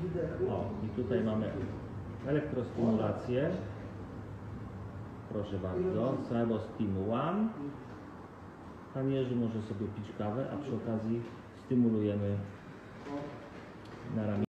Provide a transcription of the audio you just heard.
O, i tutaj mamy elektrostymulację. Proszę bardzo, SaeboStim One. Pan Jerzy może sobie pić kawę, a przy okazji stymulujemy na ramię.